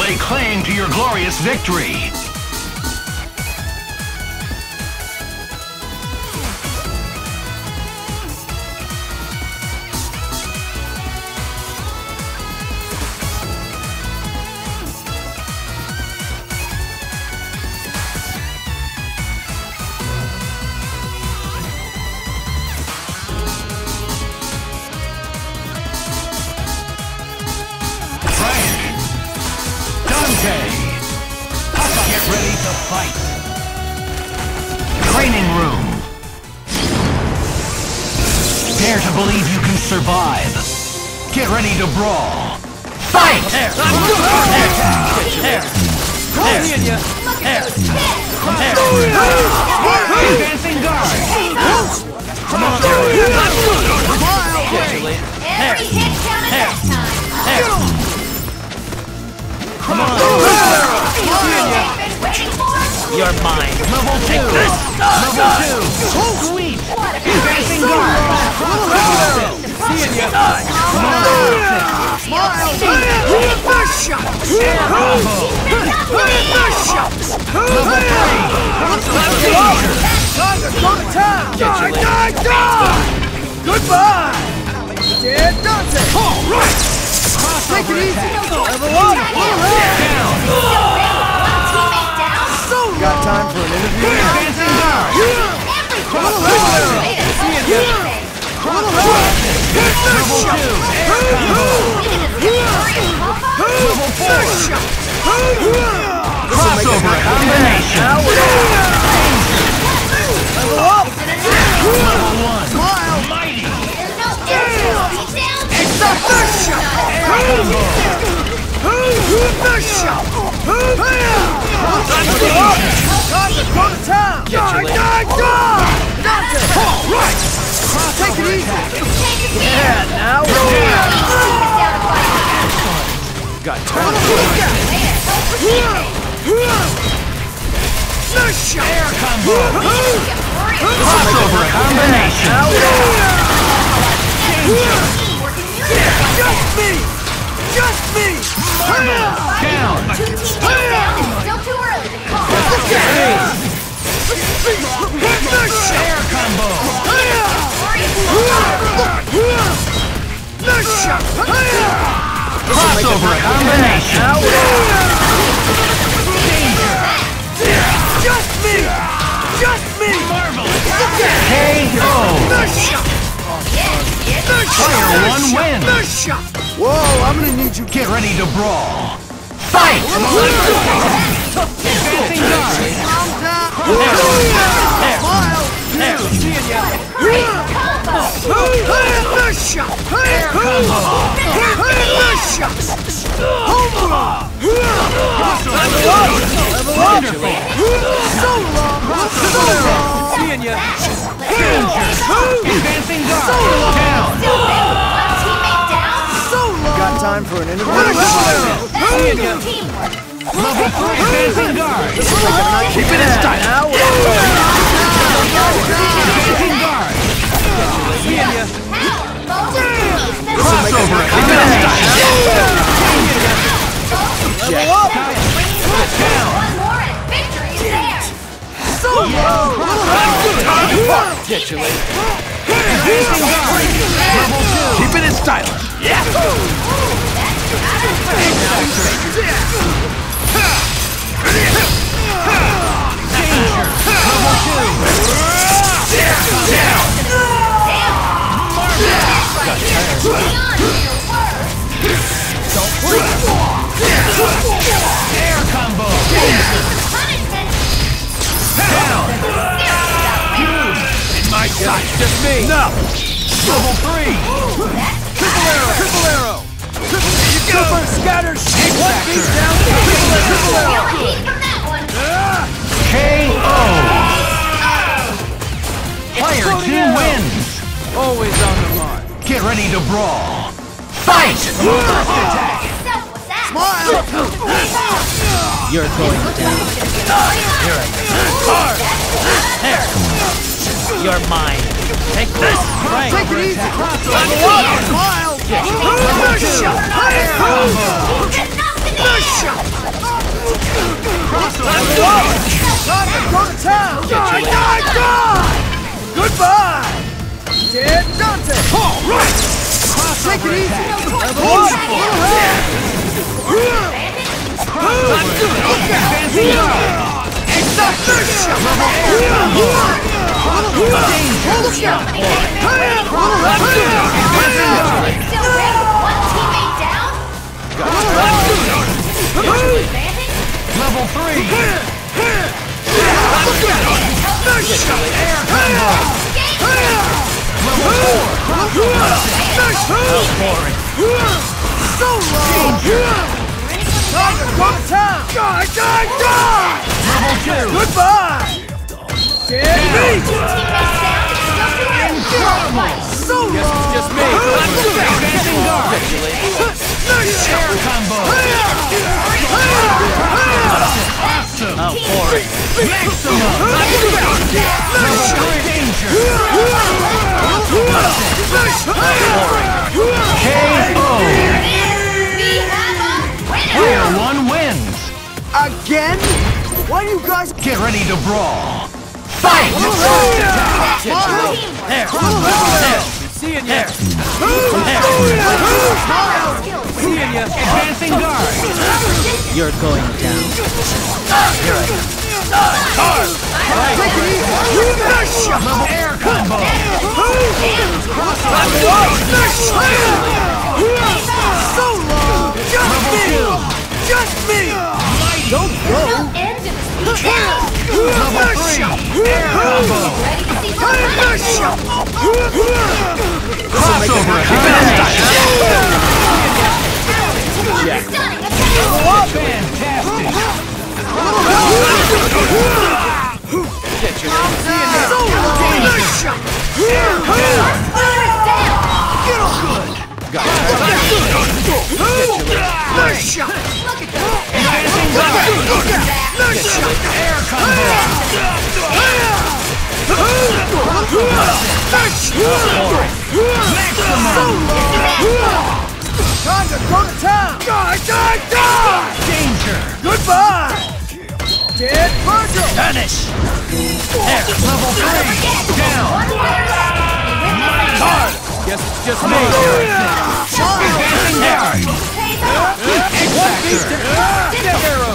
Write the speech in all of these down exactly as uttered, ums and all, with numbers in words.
Lay claim to your glorious victory. Get ready to fight. Training room. Dare to believe you can survive. Get ready to brawl. Fight! There! There! There! There! Advancing guard. Come on! Every hit counted that time. Come on! You're mine. Level two. Take this. Level two. Sweet. Advancing guard. Seeing you. Come on. Smile. First shot. Combo. First shot. Level three. Time to go to town. Die, die, die! Goodbye. Dead Dante. All right. Take it easy. Level up. Down. Got time for an interview? Advancing guard. Seeing you. Level two. Level four. Crossover combination. Level up. Level one. Smile. Mighty. It's the first shot. Combo. First shot. Time to go up. Time to go to town. Die, die, die. Dante. All right. Take it easy. Yeah, now we're got time. Nice shot. Air combo. Crossover combination. Now Just me. Just me. Down. Two teams down. It's still too early to call. Air combo. Nice shot. Crossover combination. Just me. Just me. Marvelous. K O. Nice shot. Player one wins. Nice shot. Whoa, I'm gonna need you. Get ready to brawl. Fight! Advancing guard. Smile. There. Seeing ya. Nice shot. Air combo. Nice shot. Home run. Level up. Level up. So long. So long. Seeing ya. Advancing guard. Down. Got time for an interview? Seeing you. Level three. Advancing guard. Keep it in style. Now Advancing guard. seeing ya. Crossover combination. Level up. Down. One more and victory is theirs. So long. Get you later. Advancing guard. Level two. Keep it in style. Yeah. Danger. Level two. Down. Got tired. Air combo. Down. Huge. In my sight. Just me. No. Level three. Triple arrow. Triple arrow. Triple. There you go. Super scatter. One beat down. Triple arrow. K O. Player two wins. Always on the mark. Get ready to brawl. Fight! Attack. Smile. You're going down. Here I go. Hard. There. You're mine. Take this. Right. Take it easy. Level up. Smile. Nice shot. Nice shot. Dead Dante! All right! Take it easy! Level one! Advancing guard. Execution! Still ready. One teammate down. Level three. Air combo. Level four. So long! Time to go to town! Die, die, die! Level two. Goodbye! Dead meat! Teammates down. It's still too early to call it quits. So long! Just me. Advancing guard. Air combo. Awesome. Outpouring. Maximum. Level three. Danger. K O. We have a winner. Player one wins. Again? Why do you guys... Get ready to brawl. Fight! There. There. Seeing ya. Seeing ya. Advancing guard. You're going down. Take it easy! Level air combo. So long! Just me! Just me! Don't go! End of the speech. Level three. Air combo. Ready to see some punishment? Crossover. Stunning attack. Fantastic. So long! Air down. Spurs down. Nice shot! Look at those. Advancing guard. Nice shot! Air combo. Time to go to town! Die, die, die! Danger. Goodbye! Dead Virgil! Vanish. Level three. Down. One player left. They win the franchise. Guess it's just me. Advancing guard. Pays off. Stick arrow.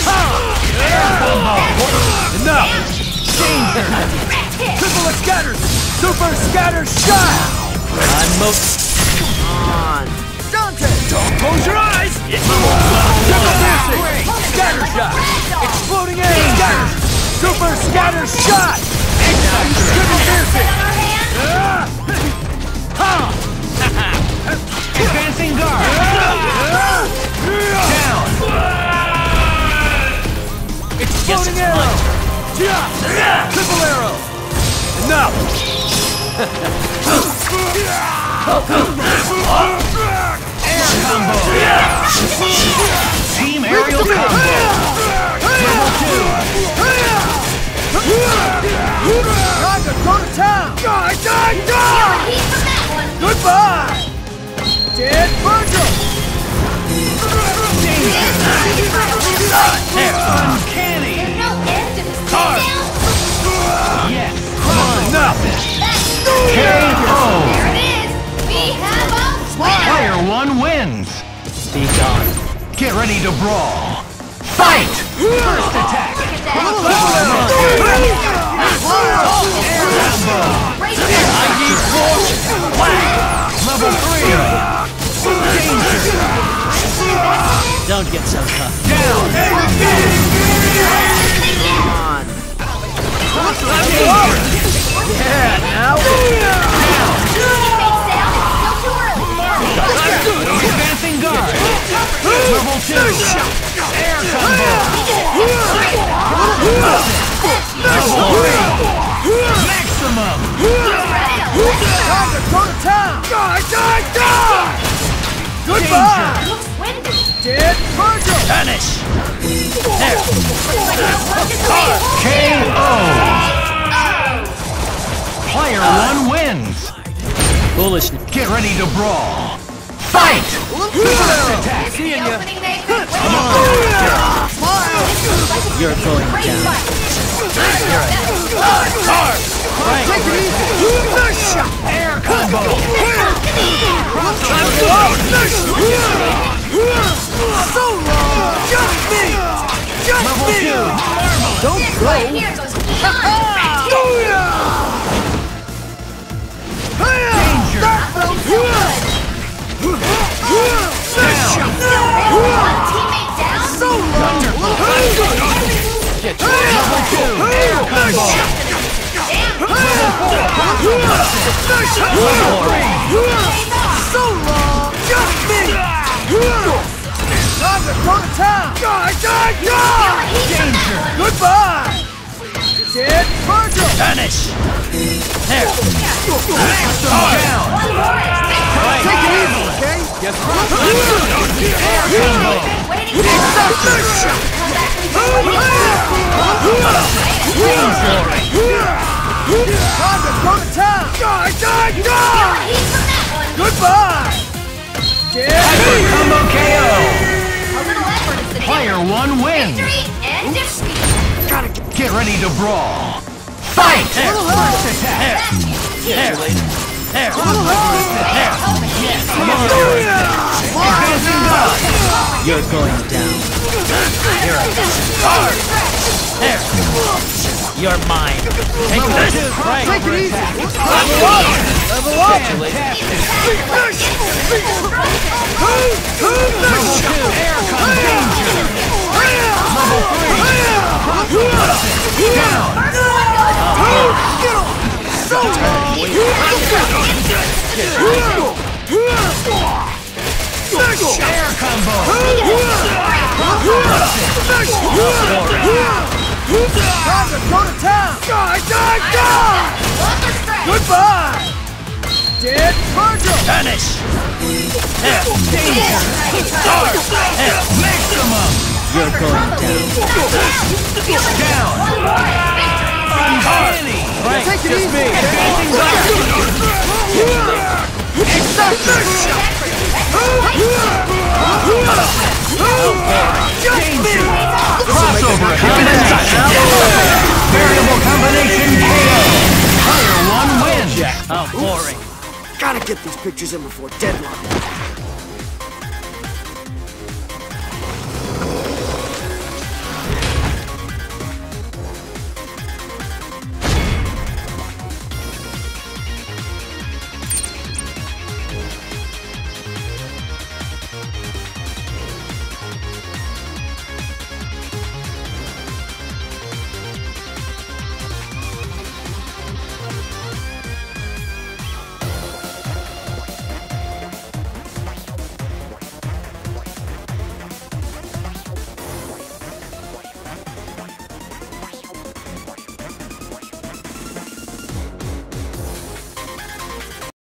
Enough. Direct hit. Triple scatters! Super scatter shot! I'm most. On! Dante! Don't close your eyes. Triple piercing! Scatter shot! Exploding air scatter! Super scatter shot! Triple piercing! On our hands. Advancing guard. Down. Exploding arrow! Triple arrow! Enough! Air combo. Team aerial combo. Level two. Time to go to town! Die, die, Feel die! the heat from that one. Goodbye! Dead Virgil! Uncanny. There's no end to this takedown. Yes. Come on. Enough. That's K O. There it is. We have a winner. Player one wins. Be gone. Get ready to brawl. Fight. First attack. Look at that. Air combo. Right there. Level three. Danger. Don't get so tough. Down. On! Yeah, now! Teammates down. It's still too early. Advancing guard. Level two. Air combo. Level three. Maximum. Time to go to town! Die, die, die! Goodbye! Looks windy. Dead Virgil! Vanish. K O. Player one wins. Foolishness. Get ready to brawl. Fight. First attack. The opening they could win. Smile! You're going Great down. fight. Take it easy! Nice shot! Air combo. So long! Just me! Just Level me! two. Don't go! Here goes one. Danger. That felt so good. One teammate down. So long! Get Level two. Air combo. Level three. So long! Just me! Time to go to town! Die, die, die! Danger. Goodbye! Dead Virgil! Vanish! There! Down. Take it easy, okay? Yes, Air combo. Time to go to town! Die, die, die! Goodbye! Dead Hyper combo K O. A little effort is the Player difference. one wins. Victory and defeat. Get ready to brawl. Fight! Little help! First attack. There! There! Little help! Advancing dodge. You're going down. Here I go. There! You're mine. Take this! Right! Take it easy! Level up! Level up! Fantastic. Level two. Air combo. Danger. Level three. Down. So Air combo. Time to go to town! Die, die, die! Goodbye! Dead Virgil! Vanish! There! Maximum. You're going down. Down. Uncanny. Right! Take it Just easy! me! Advancing Danger. Crossover combination. Variable combination K O. Player one wins. How boring. Gotta get these pictures in before deadline.